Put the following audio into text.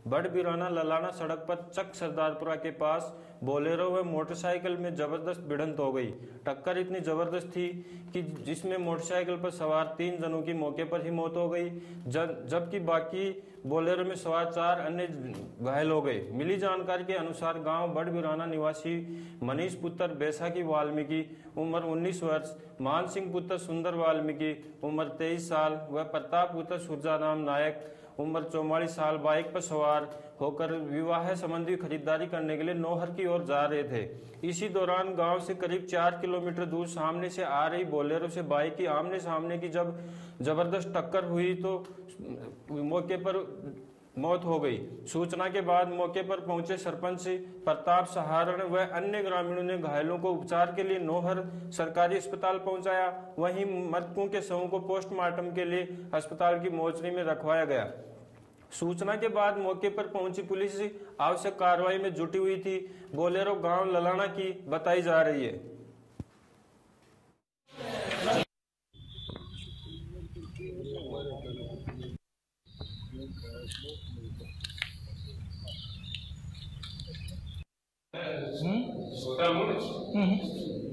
बड़बिराना ललाना सड़क पर चक सरदारपुरा के पास बोलेरो व मोटरसाइकिल में जबरदस्त भिड़ंत हो गई। टक्कर इतनी जबरदस्त थी कि जिसमें मोटरसाइकिल पर सवार 3 जनों की मौके पर ही मौत हो गई, जबकि बाकी बोलेरो में सवार 4 अन्य घायल हो गए। मिली जानकारी के अनुसार गांव बड़बिराना निवासी मनीष पुत्र बैसाखी वाल्मीकि उम्र 19 वर्ष, मान सिंह पुत्र सुंदर वाल्मीकि उम्र 23 साल व प्रताप पुत्र सूरजाराम नायक उम्र 44 साल बाइक पर सवार होकर विवाह संबंधी खरीदारी करने के लिए नौहर की ओर जा रहे थे। इसी दौरान गांव से करीब 4 किलोमीटर दूर सामने से आ रही बोलेरो से बाइक की आमने सामने की जब जबरदस्त टक्कर हुई तो मौके पर मौत हो गई। सूचना के बाद मौके पर पहुंचे सरपंच प्रताप सहारण व अन्य ग्रामीणों ने घायलों को उपचार के लिए नौहर सरकारी अस्पताल पहुंचाया। वहीं मृतकों के शवों को पोस्टमार्टम के लिए अस्पताल की मोर्चरी में रखवाया गया। सूचना के बाद मौके पर पहुंची पुलिस आवश्यक कार्रवाई में जुटी हुई थी। बोलेरो गांव ललाना की बताई जा रही है। छोटा